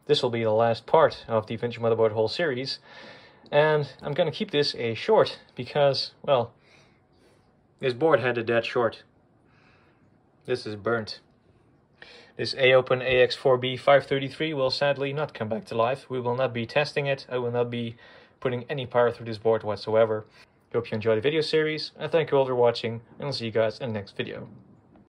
this will be the last part of the Vintage Motherboard whole series. And I'm gonna keep this a short because, well, this board had a dead short. This is burnt. This AOpen AX4B 533 will sadly not come back to life. We will not be testing it. I will not be putting any power through this board whatsoever. Hope you enjoyed the video series, and thank you all for watching, and I'll see you guys in the next video.